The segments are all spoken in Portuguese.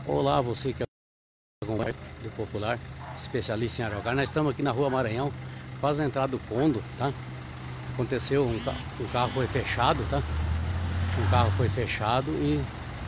Olá, você que acompanha do Popular, especialista em Araucária. Nós estamos aqui na Rua Maranhão, quase na entrada do Condo, tá? Aconteceu, um carro foi fechado, tá? Um carro foi fechado e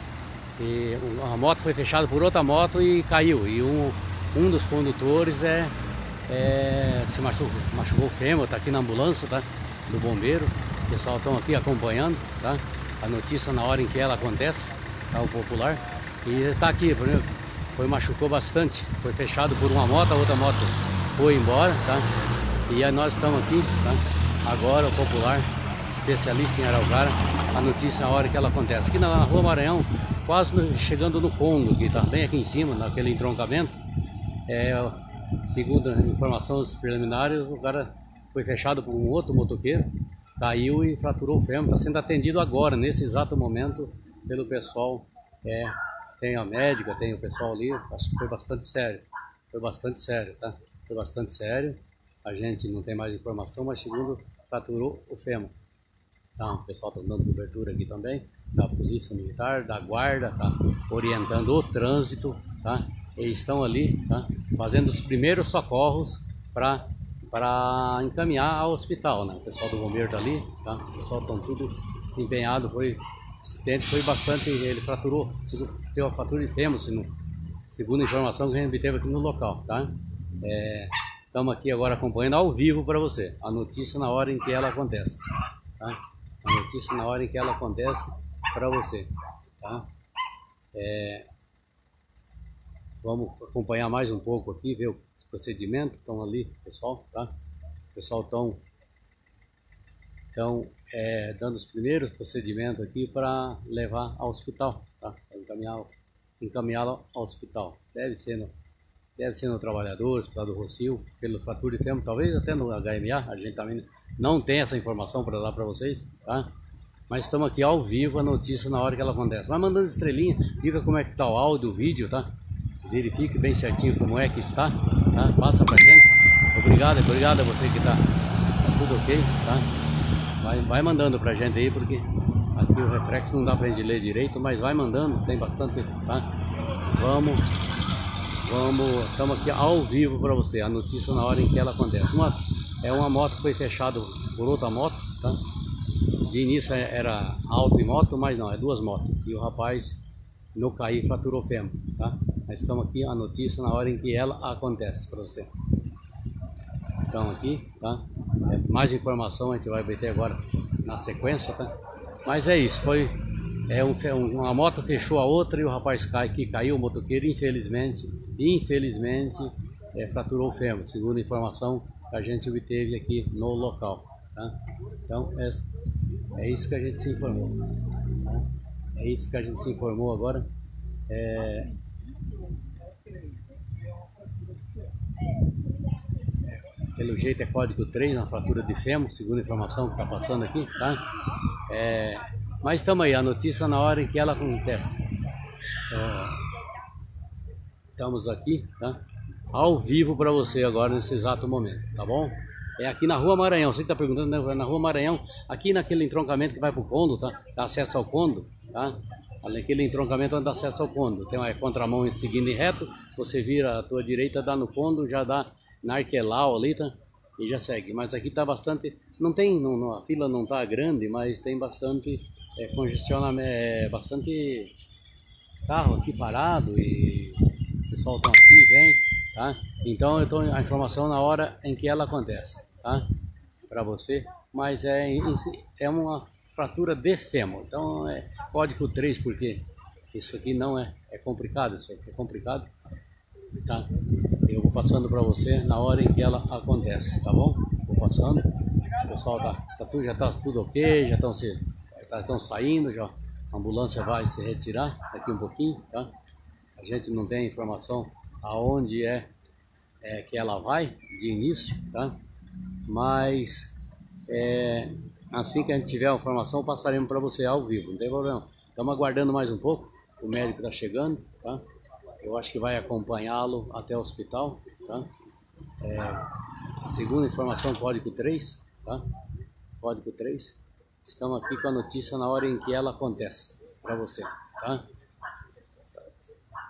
a moto foi fechada por outra moto e caiu. E um dos condutores se machucou o fêmur, tá aqui na ambulância, tá? Do bombeiro. O pessoal estão aqui acompanhando, tá? A notícia na hora em que ela acontece, tá? O Popular. E está aqui, machucou bastante. Foi fechado por uma moto, a outra moto foi embora, tá? E aí nós estamos aqui, tá? Agora o Popular, especialista em Araucária, a notícia na hora que ela acontece. Aqui na Rua Maranhão, quase chegando no Condo, que tá bem aqui em cima, naquele entroncamento. Segundo informações preliminares, o cara foi fechado por um outro motoqueiro, caiu e fraturou o fêmur. Está sendo atendido agora, nesse exato momento, pelo pessoal. Tem a médica, tem o pessoal ali. Acho que foi bastante sério. Foi bastante sério, tá? Foi bastante sério. A gente não tem mais informação, mas segundo, fraturou o fêmur. Tá? O pessoal está dando cobertura aqui também, da Polícia Militar, da Guarda, tá? Orientando o trânsito, tá? Eles estão ali, tá? Fazendo os primeiros socorros para encaminhar ao hospital, né? O pessoal do bombeiro tá ali, tá? O pessoal estão tudo empenhado. Foi bastante, ele fraturou, teve uma fratura de fêmur, segundo a informação que a gente teve aqui no local, tá? Estamos aqui agora acompanhando ao vivo para você a notícia na hora em que ela acontece, tá? A notícia na hora em que ela acontece para você, tá? Vamos acompanhar mais um pouco aqui, ver o procedimento. Estão ali, pessoal, tá? O pessoal estão dando os primeiros procedimentos aqui para levar ao hospital, tá? Encaminhá-lo ao hospital. Deve ser no Trabalhador, Hospital do Rossio, pelo fratura de fêmur, talvez até no HMA. A gente também não tem essa informação para dar para vocês, tá? Mas estamos aqui ao vivo, a notícia na hora que ela acontece. Vai mandando estrelinha, diga como é que está o áudio, o vídeo, tá? Verifique bem certinho como é que está, tá? Passa pra gente. Obrigado a você que tá tudo ok, tá? Vai mandando pra gente aí, porque aqui o reflexo não dá pra gente ler direito, mas vai mandando, tem bastante, tá? Estamos aqui ao vivo para você, a notícia na hora em que ela acontece. Uma moto que foi fechada por outra moto, tá? De início era auto e moto, mas não, é duas motos. E o rapaz, no cair, fraturou o fêmur, tá? Nós estamos aqui, a notícia na hora em que ela acontece para você. Então aqui, tá? Mais informação a gente vai ter agora na sequência, tá? Mas é isso, uma moto fechou a outra e o rapaz caiu, o motoqueiro, infelizmente, fraturou o fêmur, segundo a informação que a gente obteve aqui no local, tá? Então é isso que a gente se informou, tá? É isso que a gente se informou agora. Pelo jeito é código 3 na fratura de fêmur, segundo a informação que está passando aqui, tá? Mas estamos aí, a notícia na hora em que ela acontece. Estamos aqui, tá? Ao vivo para você agora, nesse exato momento, tá bom? É aqui na Rua Maranhão, você que está perguntando, né? Na Rua Maranhão, aqui naquele entroncamento que vai para o Condo, tá? Dá acesso ao Condo, tá? Naquele entroncamento onde dá acesso ao Condo. Tem uma contramão seguindo em reto, você vira a tua direita, dá no Condo, já dá na Arquelau ali, tá? E já segue. Mas aqui tá bastante, a fila não tá grande, mas tem bastante congestionamento, bastante carro aqui parado e o pessoal tá aqui, vem, tá? Então eu tô a informação na hora em que ela acontece, tá? Para você, mas é uma fratura de fêmur, então é código 3, porque isso aqui não é complicado, isso aqui é complicado, tá? Eu vou passando para você na hora em que ela acontece, tá bom? Vou passando, o pessoal já tá tudo ok, já estão saindo, já a ambulância vai se retirar daqui um pouquinho, tá? A gente não tem informação aonde que ela vai de início, tá? Mas assim que a gente tiver a informação, passaremos para você ao vivo, não tem problema. Estamos aguardando mais um pouco, o médico está chegando, tá? Eu acho que vai acompanhá-lo até o hospital, tá? Segundo a informação, código 3, tá? Código 3. Estamos aqui com a notícia na hora em que ela acontece para você, tá?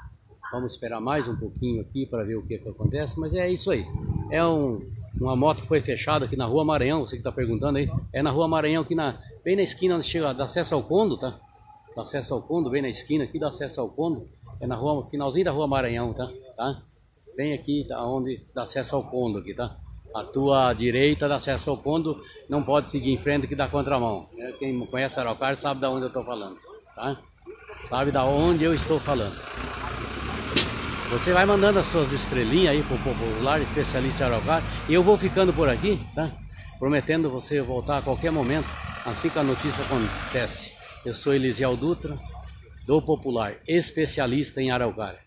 Vamos esperar mais um pouquinho aqui para ver o que acontece, mas é isso aí. É uma moto que foi fechada aqui na Rua Maranhão, você que está perguntando aí. É na Rua Maranhão, aqui bem na esquina, onde chega, dá acesso ao Condo, tá? Dá acesso ao Condo, bem na esquina aqui, dá acesso ao Condo. É na rua, finalzinho da Rua Maranhão, tá? Bem aqui, tá, onde dá acesso ao Condo aqui, tá? A tua direita dá acesso ao Condo, não pode seguir em frente que dá contramão. Quem conhece Araucária sabe da onde eu estou falando, tá? Sabe da onde eu estou falando. Você vai mandando as suas estrelinhas aí pro Popular Especialista em Araucária. E eu vou ficando por aqui, tá? Prometendo você voltar a qualquer momento, assim que a notícia acontece. Eu sou Elisiel Dutra, do Popular Especialista em Araucária.